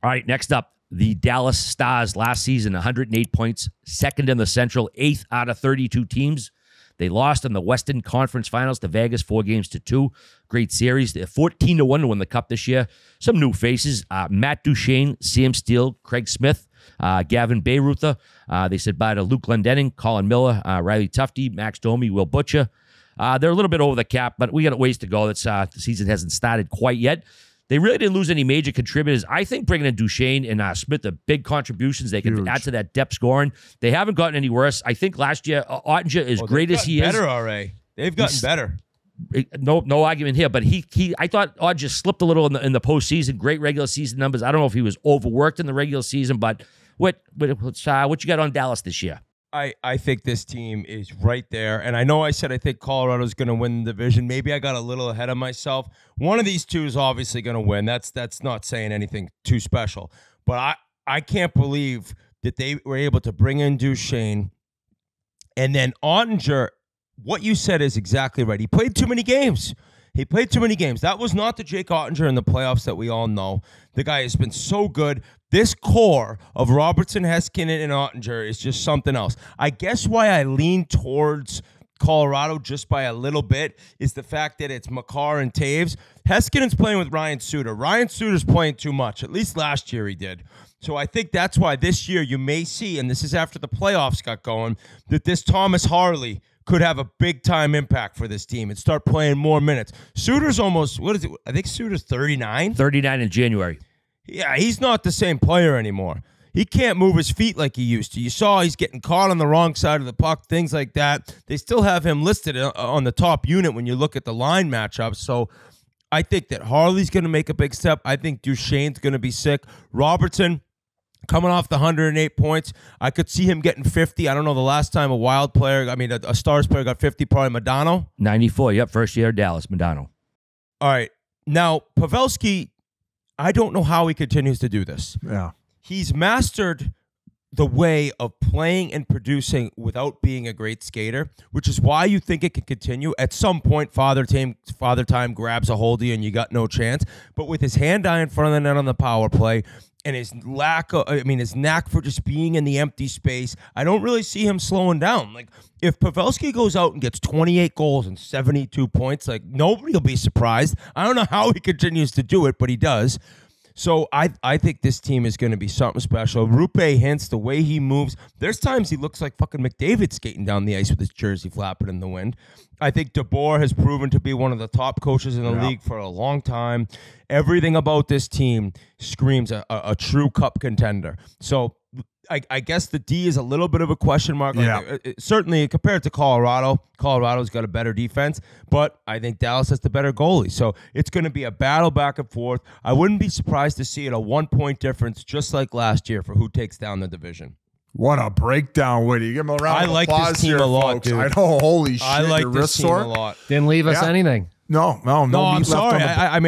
All right, next up, the Dallas Stars last season, 108 points, second in the Central, 8th out of 32 teams. They lost in the Western Conference Finals to Vegas, 4-2. Great series. They're 14-1 to win the Cup this year. Some new faces, Matt Duchene, Sam Steele, Craig Smith, Gavin Bayreuther. They said bye to Luke Glendening, Colin Miller, Riley Tufte, Max Domi, Will Butcher. They're a little bit over the cap, but we got a ways to go. The season hasn't started quite yet. They really didn't lose any major contributors. I think bringing in Duchene and Smith are big contributions. They can add to that depth scoring. They haven't gotten any worse. I think last year, Ottinger, as great as he is. Better, RA. They've gotten better. No argument here, but I thought Ottinger slipped a little in the postseason. Great regular season numbers. I don't know if he was overworked in the regular season, but what you got on Dallas this year? I think this team is right there. And I know I said I think Colorado's going to win the division. Maybe I got a little ahead of myself. One of these two is obviously going to win. That's not saying anything too special. But I can't believe that they were able to bring in Duchene. And then Ottinger, what you said is exactly right. He played too many games. That was not the Jake Ottinger in the playoffs that we all know. The guy has been so good. This core of Robertson, Heiskanen, and Ottinger is just something else. I guess why I lean towards Colorado just by a little bit is the fact that it's Makar and Taves. Heskinen's playing with Ryan Suter. Ryan Suter's playing too much. At least last year he did. So I think that's why this year you may see, and this is after the playoffs got going, that this Thomas Harley could have a big-time impact for this team and start playing more minutes. Suter's almost, what is it? I think Suter's 39? 39 in January. Yeah, he's not the same player anymore. He can't move his feet like he used to. You saw he's getting caught on the wrong side of the puck, things like that. They still have him listed on the top unit when you look at the line matchups. So I think that Harley's going to make a big step. I think Duchene's going to be sick. Robertson, coming off the 108 points, I could see him getting 50. I don't know the last time a Stars player got 50, probably Modano. 94, yep, first year Dallas, Modano. All right. Now, Pavelski, I don't know how he continues to do this. Yeah. He's mastered the way of playing and producing without being a great skater, which is why you think it can continue. At some point, Father Time grabs a hold of you and you got no chance. But with his hand-eye in front of the net on the power play and his knack for just being in the empty space, I don't really see him slowing down. Like, if Pavelski goes out and gets 28 goals and 72 points, like, nobody will be surprised. I don't know how he continues to do it, but he does. So I think this team is going to be something special. Roope Hintz, the way he moves, there's times he looks like fucking McDavid skating down the ice with his jersey flapping in the wind. I think DeBoer has proven to be one of the top coaches in the league for a long time. Everything about this team screams a true cup contender. So I guess the D is a little bit of a question mark. Yeah. Certainly compared to Colorado, Colorado's got a better defense, but I think Dallas has the better goalie. So it's going to be a battle back and forth. I wouldn't be surprised to see it a 1-point difference just like last year for who takes down the division. What a breakdown, Whitty. Give him a round of like applause this team here, a lot, folks. dude. I know, holy shit. I like your this wrist team sore? a lot. Didn't leave us anything. No, I'm sorry.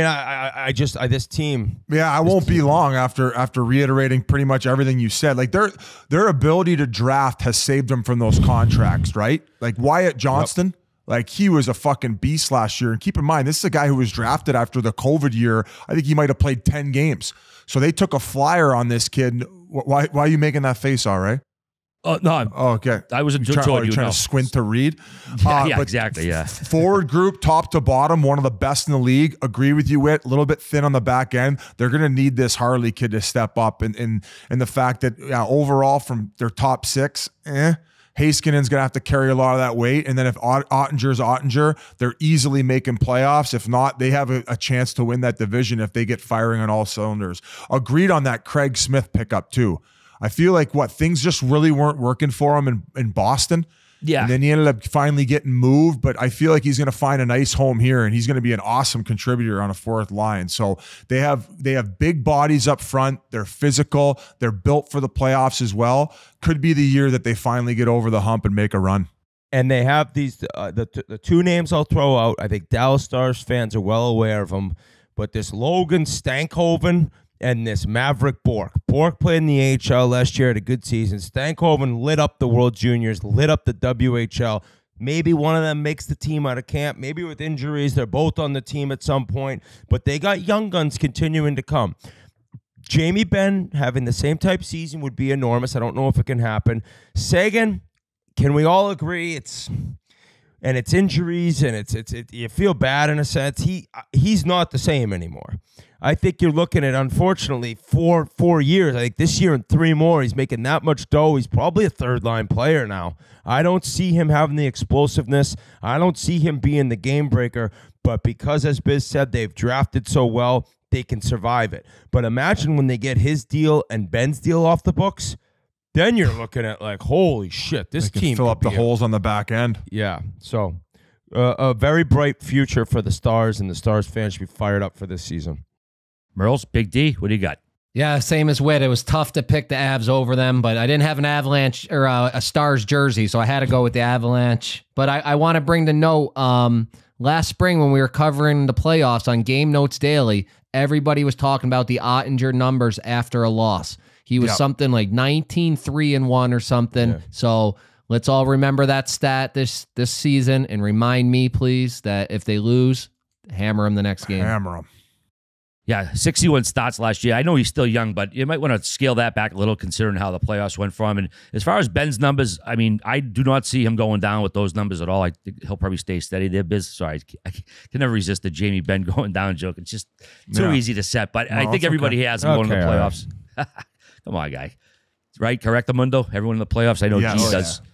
This team. Yeah, I won't be long after reiterating pretty much everything you said. Like their ability to draft has saved them from those contracts, right? Like Wyatt Johnston, like he was a fucking beast last year. And keep in mind, this is a guy who was drafted after the COVID year. I think he might have played 10 games. So they took a flyer on this kid. Why are you making that face, all right? No. Okay. I was trying to squint to read. Yeah, exactly. Yeah. Forward group, top to bottom, one of the best in the league. Agree with you, Whit. A little bit thin on the back end. They're going to need this Harley kid to step up. And the fact that overall from their top 6, Heiskanen's going to have to carry a lot of that weight. And then if Ottinger's Ottinger, they're easily making playoffs. If not, they have a chance to win that division if they get firing on all cylinders. Agreed on that Craig Smith pickup too. I feel like things just really weren't working for him in Boston. Yeah. And then he ended up finally getting moved, but I feel like he's going to find a nice home here and he's going to be an awesome contributor on a fourth line. So they have big bodies up front. They're physical. They're built for the playoffs as well. Could be the year that they finally get over the hump and make a run. And they have these, the two names I'll throw out. I think Dallas Stars fans are well aware of them, but this Logan Stankhoven and this Maverick Bork. Bork played in the AHL last year, had a good season. Stankhoven lit up the World Juniors, lit up the WHL. Maybe one of them makes the team out of camp. Maybe with injuries, they're both on the team at some point. But they got young guns continuing to come. Jamie Benn having the same type season would be enormous. I don't know if it can happen. Seguin, can we all agree it's injuries and you feel bad in a sense. He's not the same anymore. I think you're looking at, unfortunately, four years. I think this year and 3 more, he's making that much dough. He's probably a third-line player now. I don't see him having the explosiveness. I don't see him being the game breaker. But because, as Biz said, they've drafted so well, they can survive it. But imagine when they get his deal and Ben's deal off the books, then you're looking at like, holy shit, this team fill up the holes on the back end. Yeah, so a very bright future for the Stars, and the Stars fans should be fired up for this season. Merles, Big D, what do you got? Yeah, same as Witt. It was tough to pick the Avs over them, but I didn't have an Avalanche or a Stars jersey, so I had to go with the Avalanche. But I want to bring the note. Last spring when we were covering the playoffs on Game Notes Daily, everybody was talking about the Ottinger numbers after a loss. He was something like 19-3-1 or something. Yeah. So let's all remember that stat this season and remind me, please, that if they lose, hammer them the next game. Hammer them. Yeah, 61 starts last year. I know he's still young, but you might want to scale that back a little considering how the playoffs went for him. And as far as Ben's numbers, I mean, I do not see him going down with those numbers at all. I think he'll probably stay steady there. Sorry, I can never resist the Jamie Benn going down joke. It's just too easy to set. But I think everybody has him going to the playoffs. Come on, guy. Right? Correctamundo? Everyone in the playoffs? I know G does.